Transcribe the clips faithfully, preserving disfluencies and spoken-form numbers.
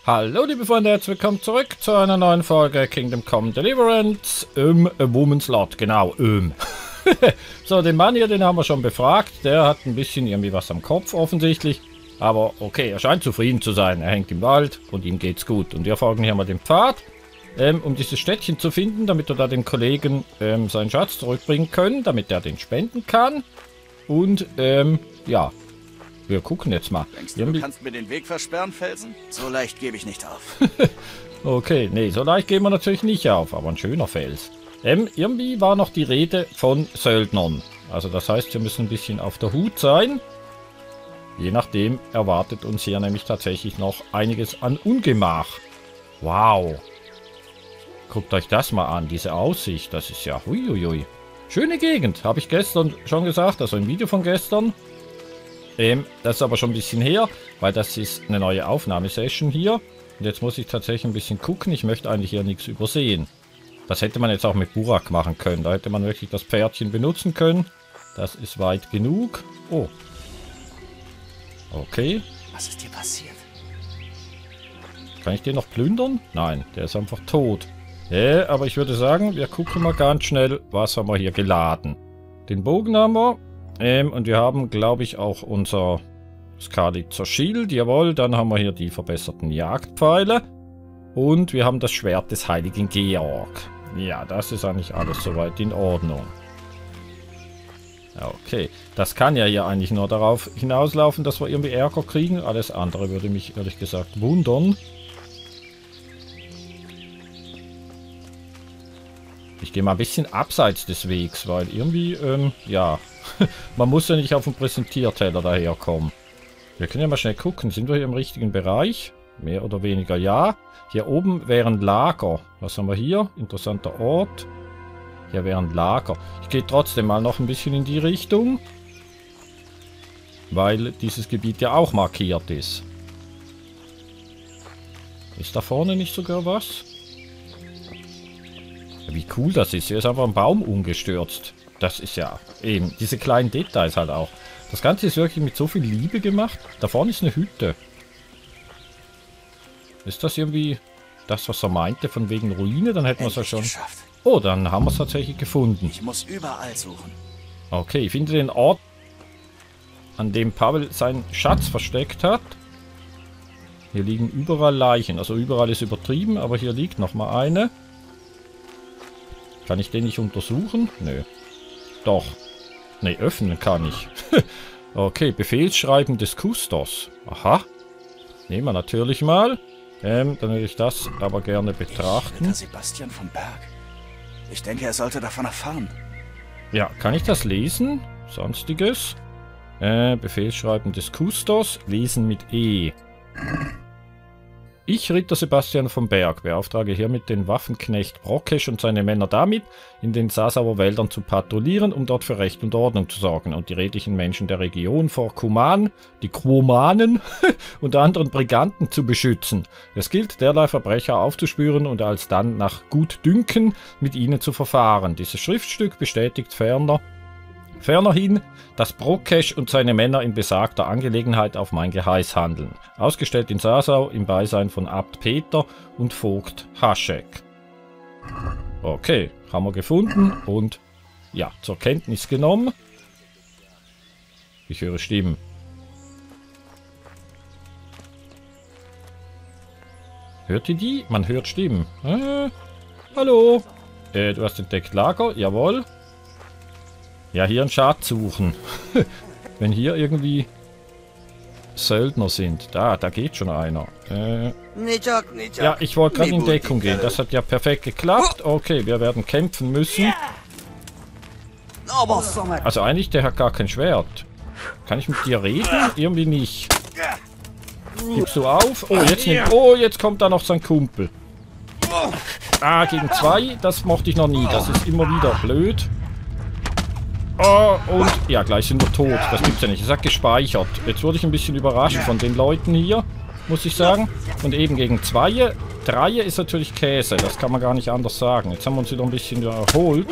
Hallo liebe Freunde, herzlich willkommen zurück zu einer neuen Folge Kingdom Come Deliverance im um, Woman's Lot, genau, um. So, den Mann hier, den haben wir schon befragt, der hat ein bisschen irgendwie was am Kopf offensichtlich, aber okay, er scheint zufrieden zu sein, er hängt im Wald und ihm geht's gut. Und wir folgen hier mal dem Pfad, ähm, um dieses Städtchen zu finden, damit wir da dem Kollegen ähm, seinen Schatz zurückbringen können, damit er den spenden kann. Und, ähm, ja. Wir gucken jetzt mal. Denkst du, du kannst mir den Weg versperren, Felsen? So leicht gebe ich nicht auf. Okay, nee, so leicht gehen wir natürlich nicht auf, aber ein schöner Fels. Ähm, irgendwie war noch die Rede von Söldnern. Also das heißt, wir müssen ein bisschen auf der Hut sein. Je nachdem erwartet uns hier nämlich tatsächlich noch einiges an Ungemach. Wow. Guckt euch das mal an, diese Aussicht. Das ist ja huiuiui. Schöne Gegend, habe ich gestern schon gesagt, also im Video von gestern. Ähm, das ist aber schon ein bisschen her, weil das ist eine neue Aufnahmesession hier. Und jetzt muss ich tatsächlich ein bisschen gucken. Ich möchte eigentlich hier nichts übersehen. Das hätte man jetzt auch mit Burak machen können. Da hätte man wirklich das Pferdchen benutzen können. Das ist weit genug. Oh. Okay. Was ist dir passiert? Kann ich den noch plündern? Nein, der ist einfach tot. Ja, aber ich würde sagen, wir gucken mal ganz schnell, was haben wir hier geladen. Den Bogen haben wir. Ähm, und wir haben, glaube ich, auch unser Skalitzer Schild. Jawohl, dann haben wir hier die verbesserten Jagdpfeile. Und wir haben das Schwert des heiligen Georg. Ja, das ist eigentlich alles soweit in Ordnung. Okay, das kann ja hier eigentlich nur darauf hinauslaufen, dass wir irgendwie Ärger kriegen. Alles andere würde mich ehrlich gesagt wundern. Ich gehe mal ein bisschen abseits des Wegs, weil irgendwie, ähm, ja... Man muss ja nicht auf den Präsentierteller daherkommen. Wir können ja mal schnell gucken. Sind wir hier im richtigen Bereich? Mehr oder weniger ja. Hier oben wären Lager. Was haben wir hier? Interessanter Ort. Hier wären Lager. Ich gehe trotzdem mal noch ein bisschen in die Richtung. Weil dieses Gebiet ja auch markiert ist. Ist da vorne nicht sogar was? Wie cool das ist. Hier ist einfach ein Baum umgestürzt. Das ist ja eben, diese kleinen Details halt auch. Das Ganze ist wirklich mit so viel Liebe gemacht. Da vorne ist eine Hütte. Ist das irgendwie das, was er meinte, von wegen Ruine? Dann hätten wir es ja schon... Geschafft. Oh, dann haben wir es tatsächlich gefunden. Ich muss überall suchen. Okay, ich finde den Ort, an dem Pavel seinen Schatz versteckt hat. Hier liegen überall Leichen. Also überall ist übertrieben, aber hier liegt nochmal eine. Kann ich den nicht untersuchen? Nö. Doch. Ne, öffnen kann ich. Okay, Befehlsschreiben des Kustos. Aha. Nehmen wir natürlich mal. Ähm, dann würde ich das aber gerne betrachten. Ritter Sebastian vom Berg. Ich denke, er sollte davon erfahren. Ja, kann ich das lesen? Sonstiges. Äh, Befehlsschreiben des Kustos. Lesen mit E. Ich, Ritter Sebastian vom Berg, beauftrage hiermit den Waffenknecht Brockesch und seine Männer damit, in den Sasauer Wäldern zu patrouillieren, um dort für Recht und Ordnung zu sorgen und die redlichen Menschen der Region vor Kuman, die Quomanen und anderen Briganten zu beschützen. Es gilt, derlei Verbrecher aufzuspüren und alsdann nach Gutdünken mit ihnen zu verfahren. Dieses Schriftstück bestätigt ferner, Fernerhin, dass Brockesch und seine Männer in besagter Angelegenheit auf mein Geheiß handeln. Ausgestellt in Sasau im Beisein von Abt Peter und Vogt Haschek. Okay, haben wir gefunden und ja, zur Kenntnis genommen. Ich höre Stimmen. Hört ihr die? Man hört Stimmen. Äh, hallo? Äh, du hast entdeckt Lager? Jawohl. Ja, hier einen Schatz suchen. Wenn hier irgendwie Söldner sind. Da, da geht schon einer. Äh, ja, ich wollte gerade in Deckung gehen. Das hat ja perfekt geklappt. Okay, wir werden kämpfen müssen. Also eigentlich, der hat gar kein Schwert. Kann ich mit dir reden? Irgendwie nicht. Gibst du auf? Oh, jetzt nimmt, oh, jetzt kommt da noch sein Kumpel. Ah, gegen zwei, das mochte ich noch nie. Das ist immer wieder blöd. Oh, und ja, gleich sind wir tot. Das gibt's ja nicht. Es hat gespeichert. Jetzt wurde ich ein bisschen überrascht von den Leuten hier, muss ich sagen. Und eben gegen zwei. Drei ist natürlich Käse. Das kann man gar nicht anders sagen. Jetzt haben wir uns wieder ein bisschen erholt.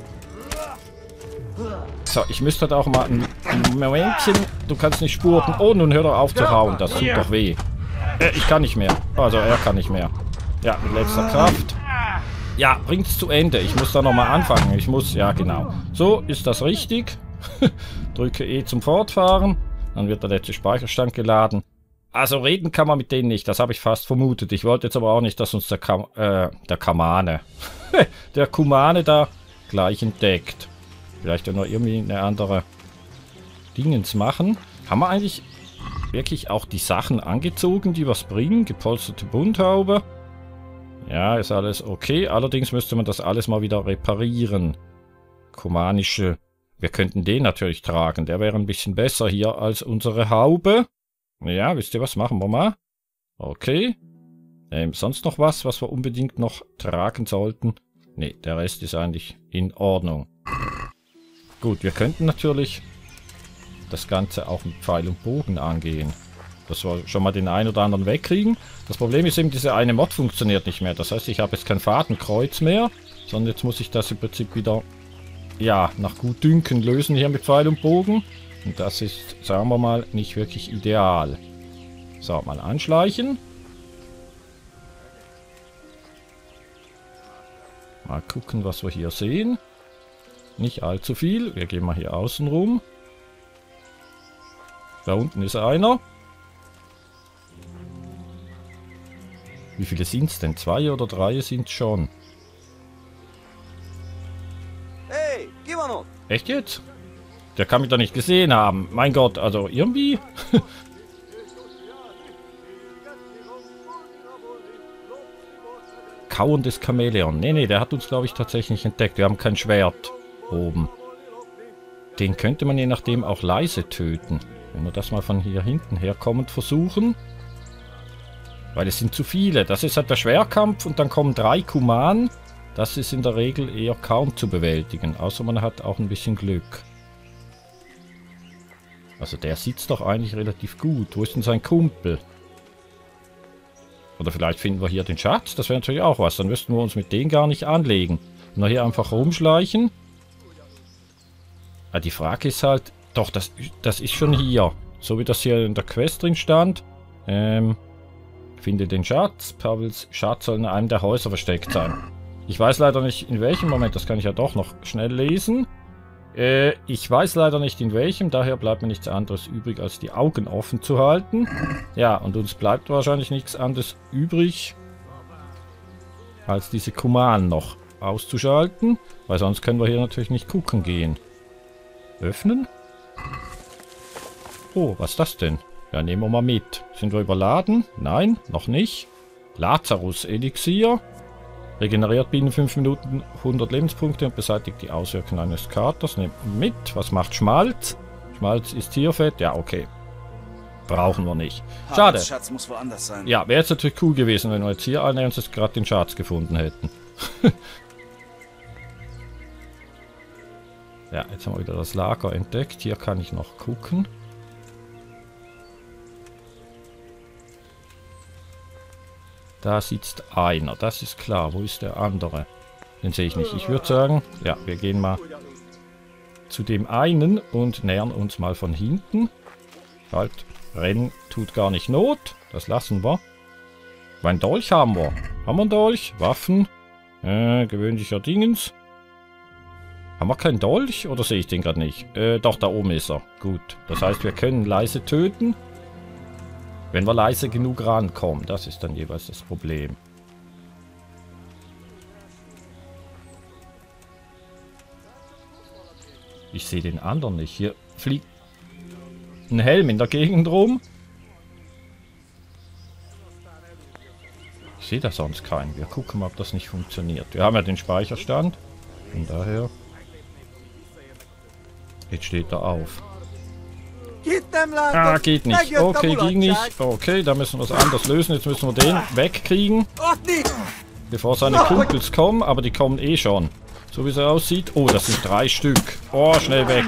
So, ich müsste halt auch mal ein, ein Momentchen. Du kannst nicht spurten. Oh, nun hör doch auf zu hauen. Das tut doch weh. Äh, ich kann nicht mehr. Also er kann nicht mehr. Ja, mit letzter Kraft. Ja, bringt's zu Ende. Ich muss da nochmal anfangen. Ich muss, ja genau. So, ist das richtig? Drücke E zum Fortfahren. Dann wird der letzte Speicherstand geladen. Also reden kann man mit denen nicht. Das habe ich fast vermutet. Ich wollte jetzt aber auch nicht, dass uns der, Kam äh, der Kamane, der Kumane da gleich entdeckt. Vielleicht ja noch irgendwie eine andere Dingens machen. Haben wir eigentlich wirklich auch die Sachen angezogen, die was bringen? Gepolsterte Bunthaube. Ja, ist alles okay. Allerdings müsste man das alles mal wieder reparieren. Kumanische. Wir könnten den natürlich tragen. Der wäre ein bisschen besser hier als unsere Haube. Ja, wisst ihr was? Machen wir mal. Okay. Ähm, sonst noch was, was wir unbedingt noch tragen sollten? Ne, der Rest ist eigentlich in Ordnung. Gut, wir könnten natürlich das Ganze auch mit Pfeil und Bogen angehen. Dass wir schon mal den einen oder anderen wegkriegen. Das Problem ist eben, diese eine Mod funktioniert nicht mehr. Das heißt, ich habe jetzt kein Fadenkreuz mehr, sondern jetzt muss ich das im Prinzip wieder, ja, nach Gutdünken lösen hier mit Pfeil und Bogen. Und das ist, sagen wir mal, nicht wirklich ideal. So, mal anschleichen. Mal gucken, was wir hier sehen. Nicht allzu viel. Wir gehen mal hier außen rum. Da unten ist einer. Wie viele sind es denn? Zwei oder drei sind es schon. Hey, Kimono! Echt jetzt? Der kann mich doch nicht gesehen haben. Mein Gott, also irgendwie... Kauendes Chamäleon. Nee, nee, der hat uns, glaube ich, tatsächlich entdeckt. Wir haben kein Schwert oben. Den könnte man je nachdem auch leise töten. Wenn wir das mal von hier hinten herkommend versuchen. Weil es sind zu viele. Das ist halt der Schwerkampf und dann kommen drei Kuman. Das ist in der Regel eher kaum zu bewältigen. Außer man hat auch ein bisschen Glück. Also der sitzt doch eigentlich relativ gut. Wo ist denn sein Kumpel? Oder vielleicht finden wir hier den Schatz. Das wäre natürlich auch was. Dann müssten wir uns mit denen gar nicht anlegen. Nur hier einfach rumschleichen. Ja, die Frage ist halt... Doch, das, das ist schon hier. So wie das hier in der Quest drin stand. Ähm... Finde den Schatz. Pavels Schatz soll in einem der Häuser versteckt sein. Ich weiß leider nicht in welchem Moment. Das kann ich ja doch noch schnell lesen. Äh, ich weiß leider nicht in welchem. Daher bleibt mir nichts anderes übrig, als die Augen offen zu halten. Ja, und uns bleibt wahrscheinlich nichts anderes übrig, als diese Kuman noch auszuschalten. Weil sonst können wir hier natürlich nicht gucken gehen. Öffnen. Oh, was ist das denn? Ja, nehmen wir mal mit. Sind wir überladen? Nein, noch nicht. Lazarus-Elixier. Regeneriert binnen fünf Minuten hundert Lebenspunkte und beseitigt die Auswirkungen eines Katers. Nehmen wir mit. Was macht Schmalz? Schmalz ist Tierfett. Ja, okay. Brauchen wir nicht. Schade. Der Schatz muss woanders sein. Ja, wäre jetzt natürlich cool gewesen, wenn wir jetzt hier alle uns jetzt gerade den Schatz gefunden hätten. Ja, jetzt haben wir wieder das Lager entdeckt. Hier kann ich noch gucken. Da sitzt einer, das ist klar. Wo ist der andere? Den sehe ich nicht. Ich würde sagen, ja, wir gehen mal zu dem einen und nähern uns mal von hinten. Halt, Rennen tut gar nicht Not. Das lassen wir. Ein Dolch haben wir. Haben wir einen Dolch? Waffen? Äh, gewöhnlicher Dingens. Haben wir keinen Dolch? Oder sehe ich den gerade nicht? Äh, doch, da oben ist er. Gut. Das heißt, wir können leise töten. Wenn wir leise genug rankommen, das ist dann jeweils das Problem. Ich sehe den anderen nicht. Hier fliegt ein Helm in der Gegend rum. Ich sehe da sonst keinen. Wir gucken mal, ob das nicht funktioniert. Wir haben ja den Speicherstand. Von daher... Jetzt steht er auf. Ah, geht nicht. Okay, ging nicht. Okay, da müssen wir es anders lösen. Jetzt müssen wir den wegkriegen. Bevor seine Kumpels kommen. Aber die kommen eh schon. So wie es aussieht. Oh, das sind drei Stück. Oh, schnell weg.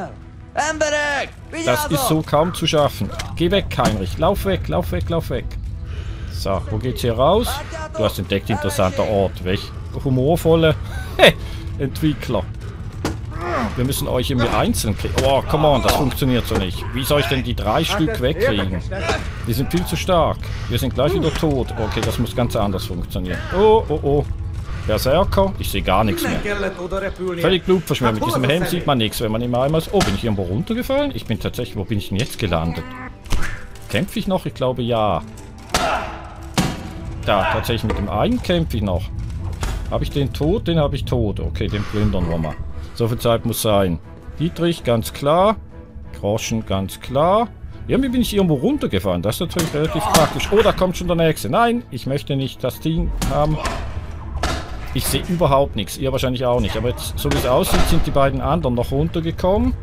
Das ist so kaum zu schaffen. Geh weg, Heinrich. Lauf weg, lauf weg, lauf weg. So, wo geht's hier raus? Du hast entdeckt, interessanter Ort. Welch humorvolle Entwickler. Wir müssen euch irgendwie einzeln kriegen. Oh, come on, das funktioniert so nicht. Wie soll ich denn die drei Stück wegkriegen? Die sind viel zu stark. Wir sind gleich wieder tot. Okay, das muss ganz anders funktionieren. Oh, oh, oh. Berserker. Ich sehe gar nichts mehr. Völlig blutverschmiert. Mit diesem Helm sieht man nichts, wenn man immer einmal... Oh, bin ich irgendwo runtergefallen? Ich bin tatsächlich... Wo bin ich denn jetzt gelandet? Kämpfe ich noch? Ich glaube, ja. Da, tatsächlich mit dem einen kämpfe ich noch. Habe ich den tot? Den habe ich tot. Okay, den plündern wir mal. So viel Zeit muss sein. Dietrich, ganz klar. Groschen, ganz klar. Irgendwie bin ich irgendwo runtergefallen. Das ist natürlich relativ praktisch. Oh, da kommt schon der nächste. Nein, ich möchte nicht das Ding haben. Ich sehe überhaupt nichts. Ihr wahrscheinlich auch nicht. Aber jetzt, so wie es aussieht, sind die beiden anderen noch runtergekommen.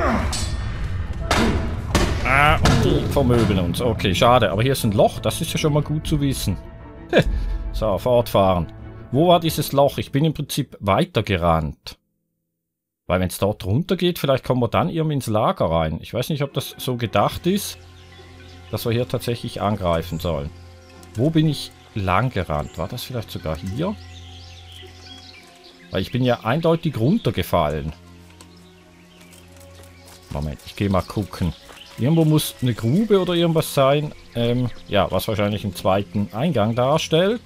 Ah, und die vermöbeln uns. Okay, schade. Aber hier ist ein Loch. Das ist ja schon mal gut zu wissen. So, fortfahren. Wo war dieses Loch? Ich bin im Prinzip weitergerannt. Weil wenn es dort runter geht, vielleicht kommen wir dann irgendwie ins Lager rein. Ich weiß nicht, ob das so gedacht ist, dass wir hier tatsächlich angreifen sollen. Wo bin ich lang gerannt? War das vielleicht sogar hier? Weil ich bin ja eindeutig runtergefallen. Moment, ich gehe mal gucken. Irgendwo muss eine Grube oder irgendwas sein. Ähm, ja, was wahrscheinlich einen zweiten Eingang darstellt.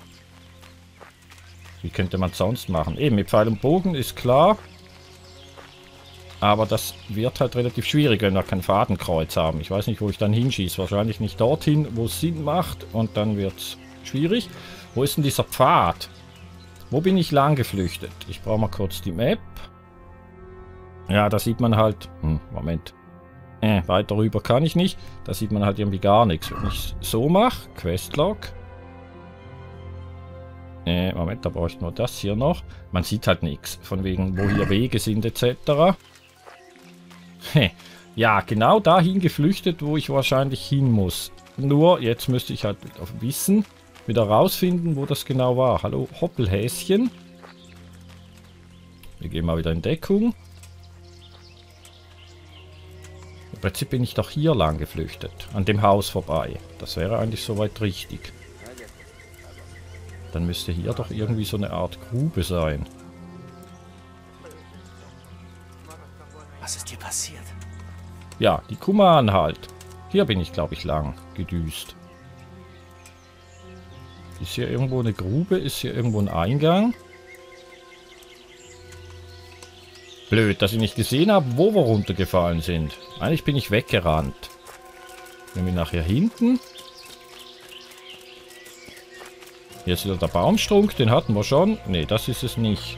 Wie könnte man es sonst machen? Eben, mit Pfeil und Bogen ist klar. Aber das wird halt relativ schwierig, wenn wir kein Fadenkreuz haben. Ich weiß nicht, wo ich dann hinschieße. Wahrscheinlich nicht dorthin, wo es Sinn macht. Und dann wird es schwierig. Wo ist denn dieser Pfad? Wo bin ich lang geflüchtet? Ich brauche mal kurz die Map. Ja, da sieht man halt... Hm, Moment. Äh, weiter rüber kann ich nicht. Da sieht man halt irgendwie gar nichts. Wenn ich so mache, Questlog. Äh, Moment, da brauche ich nur das hier noch. Man sieht halt nichts. Von wegen, wo hier Wege sind, et cetera. Ja, genau dahin geflüchtet, wo ich wahrscheinlich hin muss. Nur, jetzt müsste ich halt wissen, wieder rausfinden, wo das genau war. Hallo, Hoppelhäschen. Wir gehen mal wieder in Deckung. Im Prinzip bin ich doch hier lang geflüchtet. An dem Haus vorbei. Das wäre eigentlich soweit richtig. Dann müsste hier doch irgendwie so eine Art Grube sein. Was ist hier passiert? Ja, die Kuman halt. Hier bin ich, glaube ich, lang gedüst. Ist hier irgendwo eine Grube? Ist hier irgendwo ein Eingang? Blöd, dass ich nicht gesehen habe, wo wir runtergefallen sind. Eigentlich bin ich weggerannt. Gehen wir nachher hinten. Hier ist wieder der Baumstrunk, den hatten wir schon. Ne, das ist es nicht.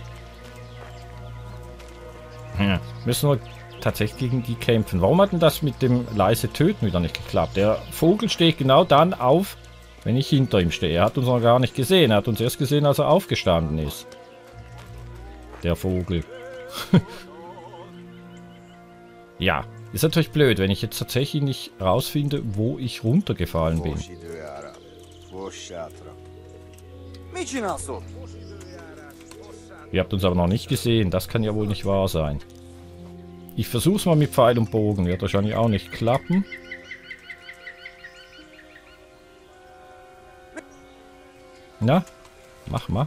Hm, müssen wir tatsächlich gegen die kämpfen. Warum hat denn das mit dem leise Töten wieder nicht geklappt? Der Vogel steht genau dann auf, wenn ich hinter ihm stehe. Er hat uns noch gar nicht gesehen. Er hat uns erst gesehen, als er aufgestanden ist. Der Vogel. Ja, ist natürlich blöd, wenn ich jetzt tatsächlich nicht rausfinde, wo ich runtergefallen bin. Ihr habt uns aber noch nicht gesehen. Das kann ja wohl nicht wahr sein. Ich versuch's mal mit Pfeil und Bogen. Wird wahrscheinlich auch nicht klappen. Na, mach mal.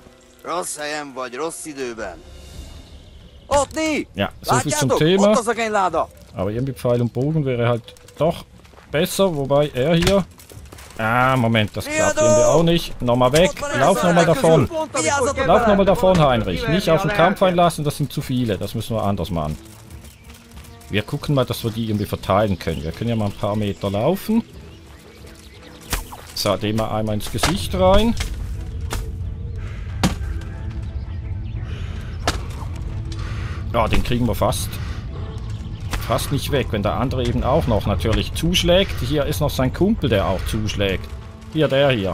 Ja, so viel zum Thema. Aber irgendwie Pfeil und Bogen wäre halt doch besser. Wobei er hier... Ah, Moment, das klappt irgendwie auch nicht. Nochmal weg. Lauf nochmal davon. Lauf nochmal davon, Heinrich. Nicht auf den Kampf einlassen, das sind zu viele. Das müssen wir anders machen. Wir gucken mal, dass wir die irgendwie verteilen können. Wir können ja mal ein paar Meter laufen. So, dem mal einmal ins Gesicht rein. Ja, den kriegen wir fast. Fast nicht weg, wenn der andere eben auch noch natürlich zuschlägt. Hier ist noch sein Kumpel, der auch zuschlägt. Hier, der hier.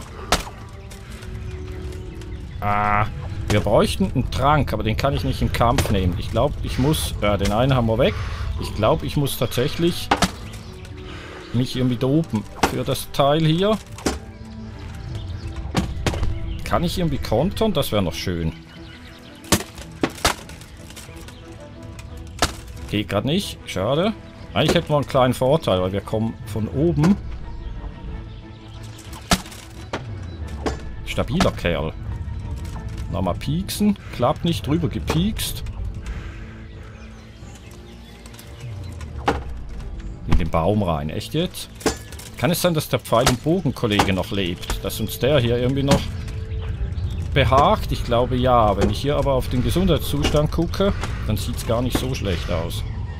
Ah, wir bräuchten einen Trank, aber den kann ich nicht im Kampf nehmen. Ich glaube, ich muss... Ja, den einen haben wir weg. Ich glaube, ich muss tatsächlich mich irgendwie dopen für das Teil hier. Kann ich irgendwie kontern? Das wäre noch schön. Geht gerade nicht. Schade. Eigentlich hätten wir einen kleinen Vorteil, weil wir kommen von oben. Stabiler Kerl. Nochmal pieksen. Klappt nicht. Drüber gepiekst. In den Baum rein. Echt jetzt? Kann es sein, dass der Pfeil- und Bogenkollege noch lebt? Dass uns der hier irgendwie noch behagt? Ich glaube ja. Wenn ich hier aber auf den Gesundheitszustand gucke, dann sieht es gar nicht so schlecht aus.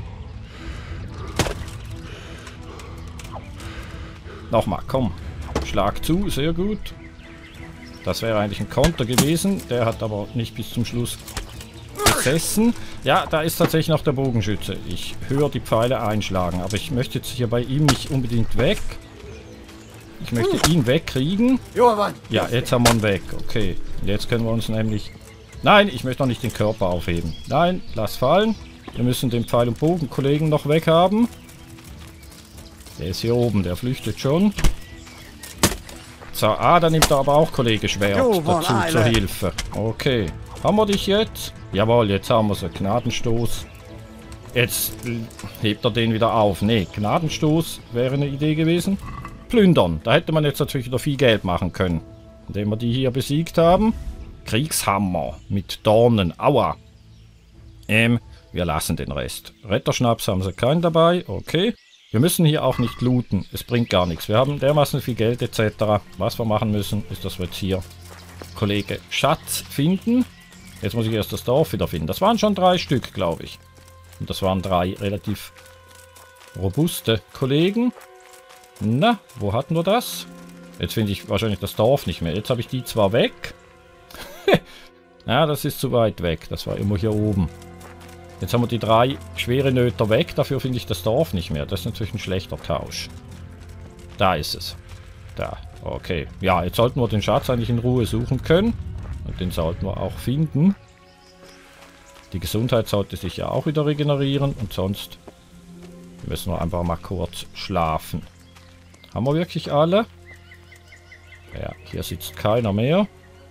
Nochmal, komm. Schlag zu, sehr gut. Das wäre eigentlich ein Konter gewesen. Der hat aber nicht bis zum Schluss gesessen. Ja, da ist tatsächlich noch der Bogenschütze. Ich höre die Pfeile einschlagen, aber ich möchte jetzt hier bei ihm nicht unbedingt weg. Ich möchte ihn wegkriegen. Ja, jetzt haben wir ihn weg. Okay, jetzt können wir uns nämlich... Nein, ich möchte noch nicht den Körper aufheben. Nein, lass fallen. Wir müssen den Pfeil- und Bogenkollegen noch weghaben. Der ist hier oben, der flüchtet schon. So, ah, da nimmt er aber auch Kollege Schwert dazu zur Hilfe. Okay. Haben wir dich jetzt? Jawohl, jetzt haben wir so. Gnadenstoß. Jetzt hebt er den wieder auf. Ne, Gnadenstoß wäre eine Idee gewesen. Plündern. Da hätte man jetzt natürlich wieder viel Geld machen können. Indem wir die hier besiegt haben. Kriegshammer mit Dornen. Aua. Ähm, wir lassen den Rest. Retterschnaps haben sie keinen dabei. Okay. Wir müssen hier auch nicht looten. Es bringt gar nichts. Wir haben dermaßen viel Geld et cetera. Was wir machen müssen, ist, dass wir jetzt hier Kollege Schatz finden. Jetzt muss ich erst das Dorf wieder finden. Das waren schon drei Stück, glaube ich. Und das waren drei relativ robuste Kollegen. Na, wo hatten wir das? Jetzt finde ich wahrscheinlich das Dorf nicht mehr. Jetzt habe ich die zwar weg. Ja, das ist zu weit weg. Das war immer hier oben. Jetzt haben wir die drei schwere Nöter weg. Dafür finde ich das Dorf nicht mehr. Das ist natürlich ein schlechter Tausch. Da ist es. Da. Okay. Ja, jetzt sollten wir den Schatz eigentlich in Ruhe suchen können. Und den sollten wir auch finden. Die Gesundheit sollte sich ja auch wieder regenerieren. Und sonst müssen wir einfach mal kurz schlafen. Haben wir wirklich alle? Ja, hier sitzt keiner mehr.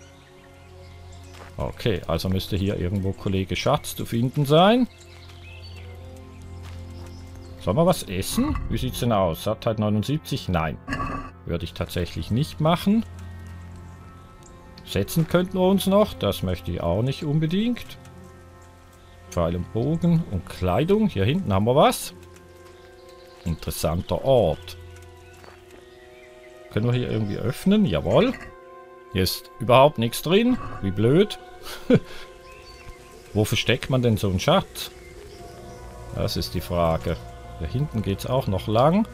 Okay, also müsste hier irgendwo Kollege Schatz zu finden sein. Sollen wir was essen? Wie sieht es denn aus? Sattheit neunundsiebzig? Nein. Würde ich tatsächlich nicht machen. Setzen könnten wir uns noch. Das möchte ich auch nicht unbedingt. Pfeil und Bogen und Kleidung. Hier hinten haben wir was. Interessanter Ort. Können wir hier irgendwie öffnen? Jawohl. Hier ist überhaupt nichts drin. Wie blöd. Wo versteckt man denn so einen Schatz? Das ist die Frage. Da hinten geht es auch noch lang.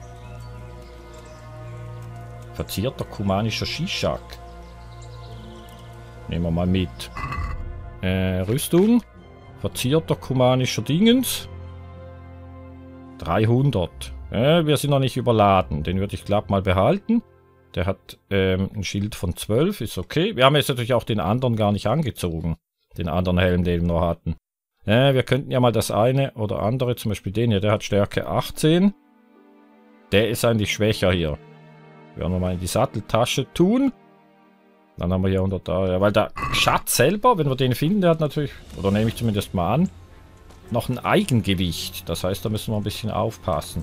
Verzierter kumanischer Shishak. Nehmen wir mal mit. Äh, Rüstung. Verzierter kumanischer Dingens. dreihundert. Äh, wir sind noch nicht überladen. Den würde ich glatt mal behalten. Der hat ähm, ein Schild von zwölf, ist okay. Wir haben jetzt natürlich auch den anderen gar nicht angezogen. Den anderen Helm, den wir noch hatten. Äh, wir könnten ja mal das eine oder andere, zum Beispiel den hier, der hat Stärke achtzehn. Der ist eigentlich schwächer hier. Werden wir mal in die Satteltasche tun. Dann haben wir hier hundert da, ja, weil der Schatz selber, wenn wir den finden, der hat natürlich, oder nehme ich zumindest mal an, noch ein Eigengewicht. Das heißt, da müssen wir ein bisschen aufpassen.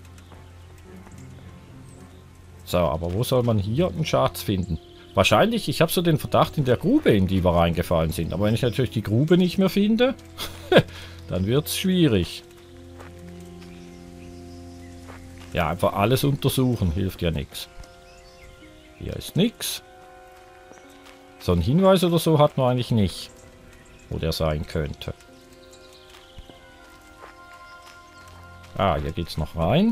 So, aber wo soll man hier einen Schatz finden? Wahrscheinlich, ich habe so den Verdacht, in der Grube, in die wir reingefallen sind. Aber wenn ich natürlich die Grube nicht mehr finde, dann wird es schwierig. Ja, einfach alles untersuchen, hilft ja nichts. Hier ist nichts. So ein Hinweis oder so hat man eigentlich nicht, wo der sein könnte. Ah, hier geht's noch rein.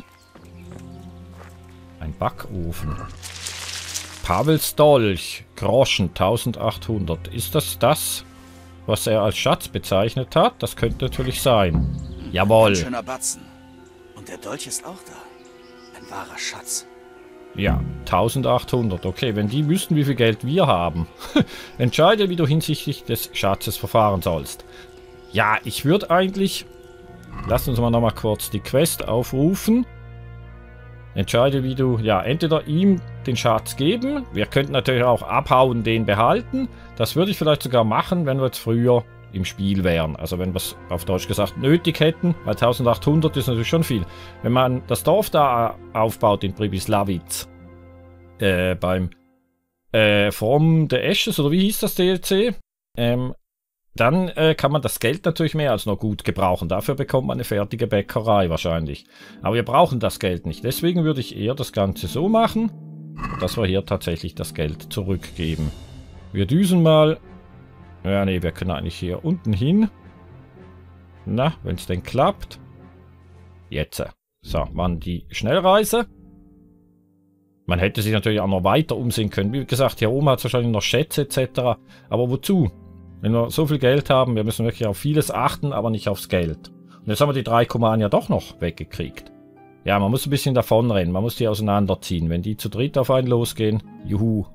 Ein Backofen. Pavels Dolch. Groschen eintausendachthundert. Ist das das, was er als Schatz bezeichnet hat? Das könnte natürlich sein. Jawohl. Ein schöner Batzen. Und der Dolch ist auch da. Ein wahrer Schatz. Ja, eintausendachthundert. Okay, wenn die wüssten, wie viel Geld wir haben. Entscheide, wie du hinsichtlich des Schatzes verfahren sollst. Ja, ich würde eigentlich... Lass uns mal nochmal kurz die Quest aufrufen. Entscheide, wie du, ja, entweder ihm den Schatz geben. Wir könnten natürlich auch abhauen, den behalten. Das würde ich vielleicht sogar machen, wenn wir jetzt früher im Spiel wären. Also wenn wir es auf Deutsch gesagt nötig hätten. Weil eintausendachthundert ist natürlich schon viel. Wenn man das Dorf da aufbaut in Pribislavic. Äh, beim äh, From the Ashes, oder wie hieß das D L C? Ähm, dann äh, kann man das Geld natürlich mehr als nur gut gebrauchen. Dafür bekommt man eine fertige Bäckerei wahrscheinlich. Aber wir brauchen das Geld nicht. Deswegen würde ich eher das Ganze so machen, dass wir hier tatsächlich das Geld zurückgeben. Wir düsen mal. Ja, nee, wir können eigentlich hier unten hin. Na, wenn es denn klappt. Jetzt. So, machen die Schnellreise. Man hätte sich natürlich auch noch weiter umsehen können. Wie gesagt, hier oben hat es wahrscheinlich noch Schätze et cetera. Aber wozu? Wenn wir so viel Geld haben, wir müssen wirklich auf vieles achten, aber nicht aufs Geld. Und jetzt haben wir die drei Kumanen ja doch noch weggekriegt. Ja, man muss ein bisschen davonrennen. Man muss die auseinanderziehen. Wenn die zu dritt auf einen losgehen, juhu.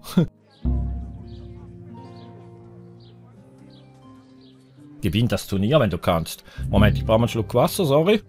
Gewinn das Turnier, wenn du kannst. Moment, ich brauche mal einen Schluck Wasser, sorry.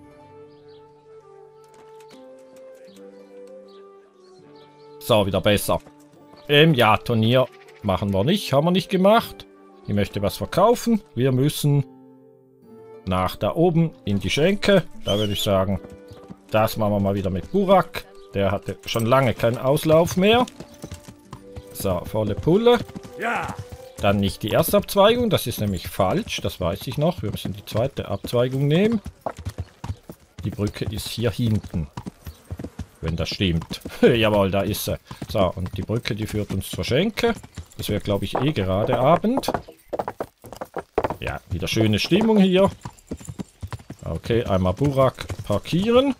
So, wieder besser. Ähm, ja, Turnier machen wir nicht, haben wir nicht gemacht. Ich möchte was verkaufen. Wir müssen nach da oben in die Schenke. Da würde ich sagen, das machen wir mal wieder mit Burak. Der hatte schon lange keinen Auslauf mehr. So, volle Pulle. Ja. Dann nicht die erste Abzweigung, das ist nämlich falsch, das weiß ich noch. Wir müssen die zweite Abzweigung nehmen. Die Brücke ist hier hinten. Wenn das stimmt. Jawohl, da ist sie. So, und die Brücke, die führt uns zur Schenke. Das wäre, glaube ich, eh gerade Abend. Ja, wieder schöne Stimmung hier. Okay, einmal Burak parkieren.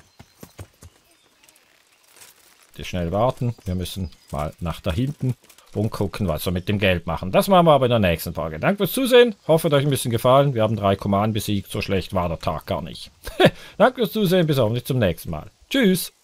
Die schnell warten. Wir müssen mal nach da hinten und gucken, was wir mit dem Geld machen. Das machen wir aber in der nächsten Folge. Danke fürs Zusehen. Hoffe, es hat euch ein bisschen gefallen. Wir haben drei Kumanen besiegt. So schlecht war der Tag gar nicht. Danke fürs Zusehen. Bis hoffentlich zum nächsten Mal. Tschüss.